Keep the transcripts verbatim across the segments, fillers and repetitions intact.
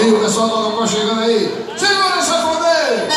aí, o pessoal do Locó chegando aí. Segura essa poder!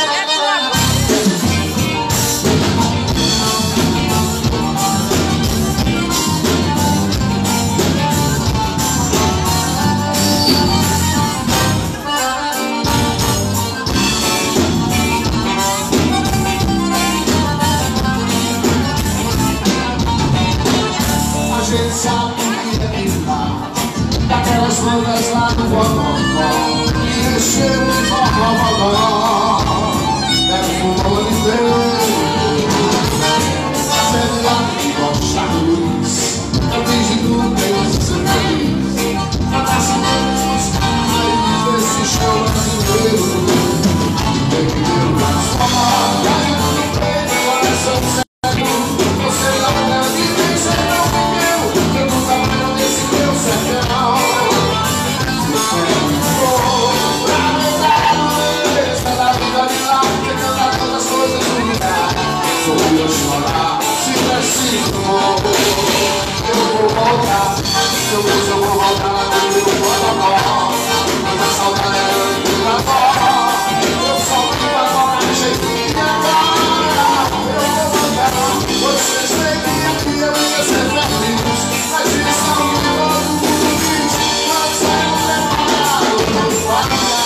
A gente sabe que é vida daquelas bandas lá do Bococó, que encheram de forró, bodó, deve fumar o ano inteiro. Sendo lá que gosta de luz, eu fingi tudo que eu sou feliz. Fantasticamente os caras desse show brasileiro. Tem que ter um braço forte, a gente não tem coração certo. Você não deve vencer, não viveu, eu nunca mais desse meu sertão. Eu chorar, se preciso eu vou voltar, eu mesmo vou voltar no meu Bococó. Mas a saudade é grande da avó, eu só tenho a coragem de agora. Eu vou voltar, vocês sabiam que eu ia ser feliz, mas isso não me produz, não sai preparado pro guardar.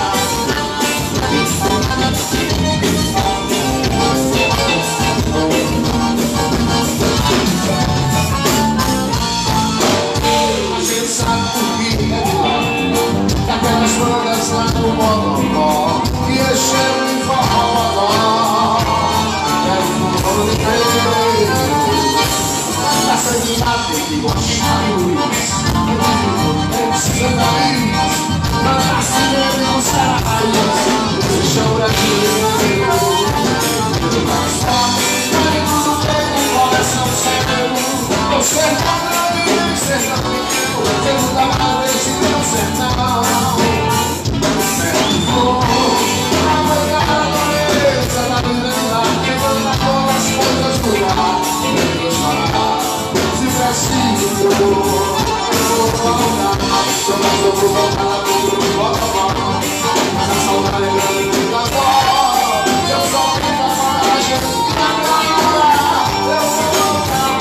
Daquelas bandas lá no Bococó, que encheram de forró, bodó, é o mundo inteiro. Da sanguinada tem que gostar de luz, não precisa da luz, mandar cinema e buscar a raiz desse chão brasileiro. Eu mais forte, mas tudo tem um coração sério. Eu sei que não vive, ser não viveu, eu nunca mais esse meu sertão.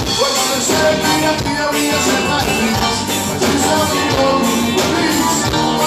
Você sabia que eu ia ser mais feliz, mas isso eu me dou muito feliz.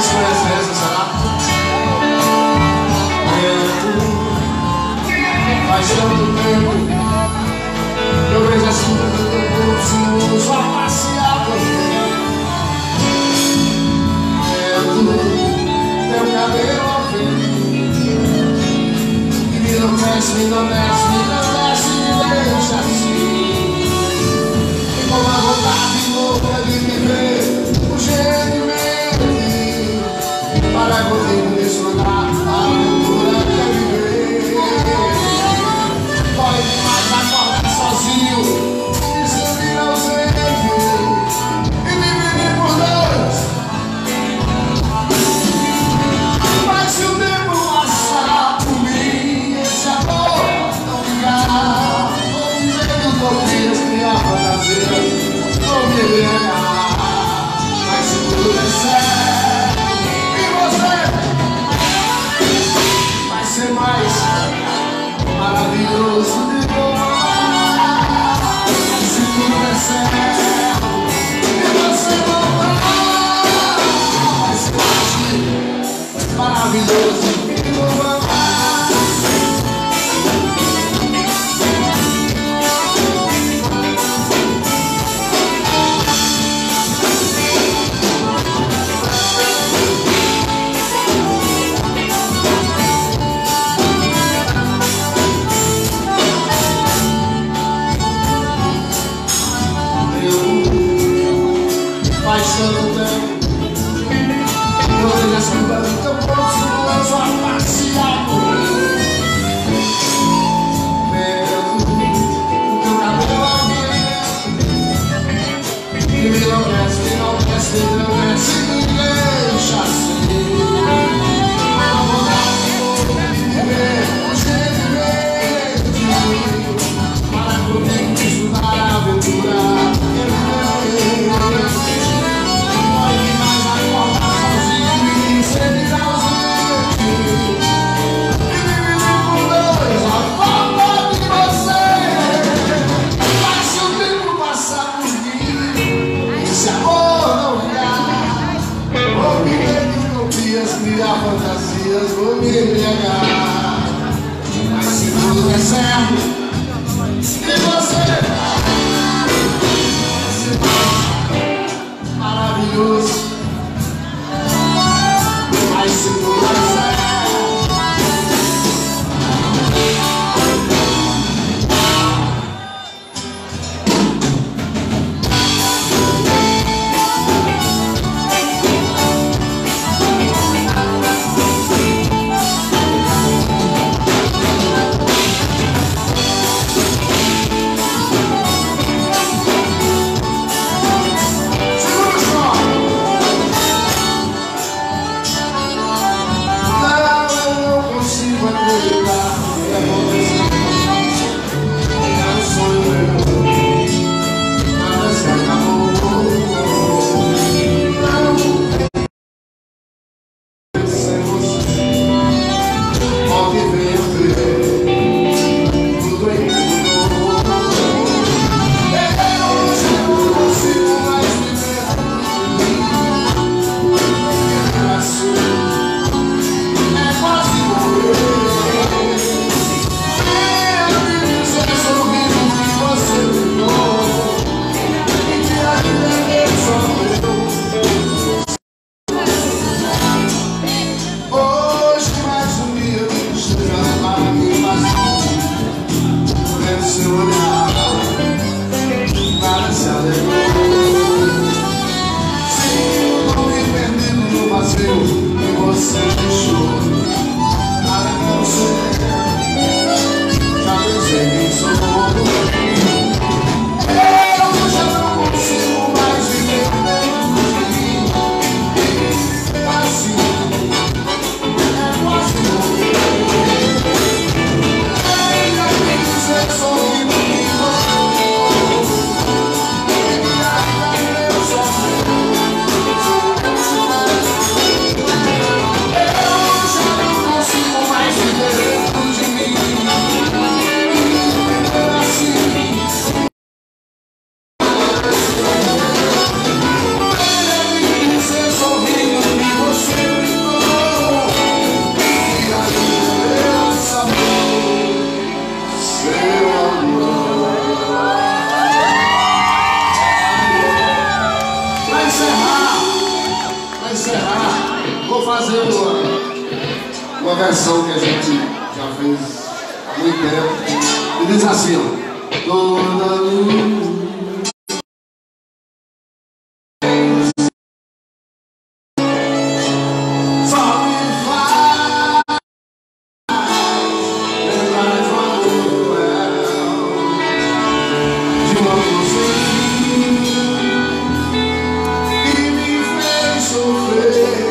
Vocês conhecem essa, será? Faz tanto tempo eu vejo as cintas do teu corpo só passear por teu cabelo ao vento e me enlouquece, me enlouquece, me enlouquece e me deixa assim, e com uma vontade louca de viver urgentemente para contigo desfrutar a aventura que é viver. Dói demais acordar sozinho e sentir ausente e dividir por dois. Mas se o tempo passar por mim, esse amor não ficará. Vou vivendo utopias, criar fantasias, vou me embriagar. Mas se tudo der certo e você vai ser mais maravilhoso de tomar. Se tudo der certo e você voltar, vai ser mais maravilhoso de tomar. Faz tanto tempo eu vejo as curvas do teu corpo só a passear por mim. Vendo o teu cabelo ao vento e me enlouquece, me enlouquece, me enlouquece e me deixa assim. A vontade de viver urgentemente para poder desfrutar a aventura que é viver. Criar fantasias, vou me embriagar. Mas se tudo der certo e você vai ser maravilhoso. Mas se tudo der certo Vou fazer uma, uma versão que a gente já fez há muito tempo. E diz assim, ó. Toda luz só me faz lembrar de uma cruel, de uma você que me fez sofrer.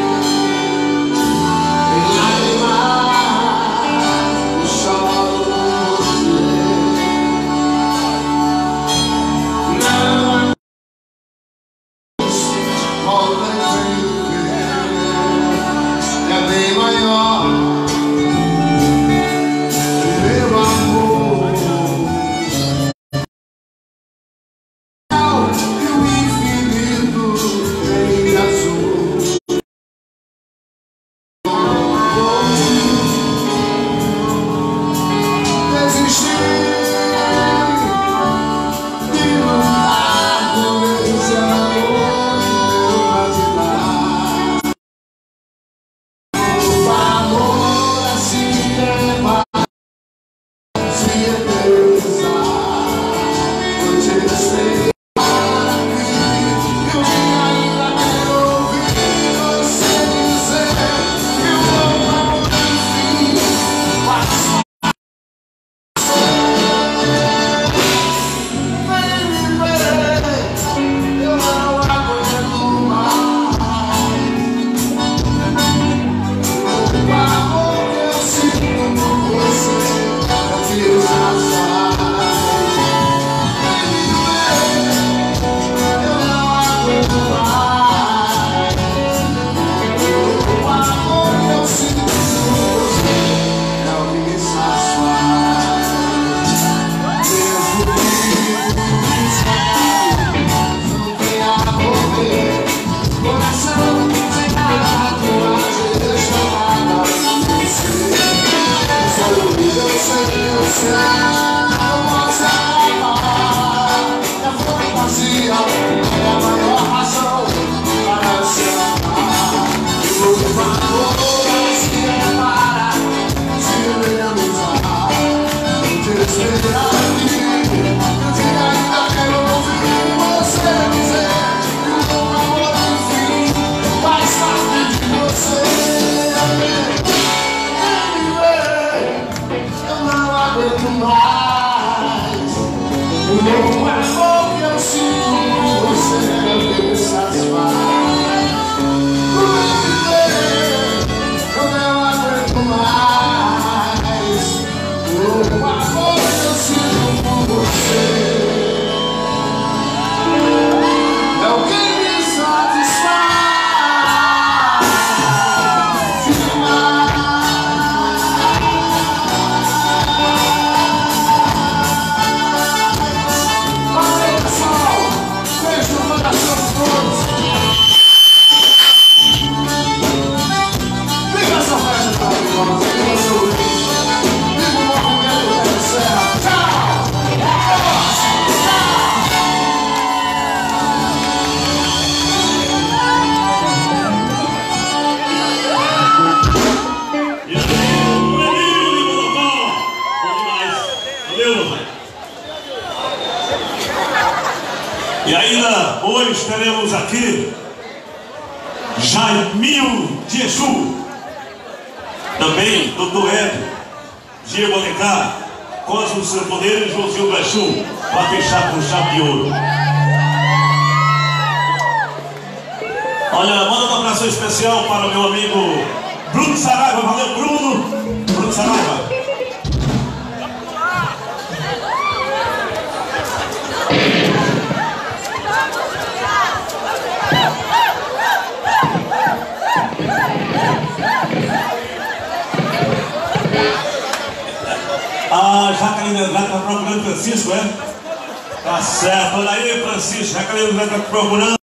E ainda hoje teremos aqui Jaiminho de Exu, também doutor Ed, Diego Alencar, Cosmo Seu Poder e Joãozinho do Exu, para fechar com chave de ouro. Olha, manda um abraço especial para o meu amigo Bruno Saraiva. Valeu, Bruno! Bruno Saraiva. A Jaqueline Andrade está procurando Francisco, é? Tá certo, olha aí, Francisco. Jaqueline Andrade está procurando.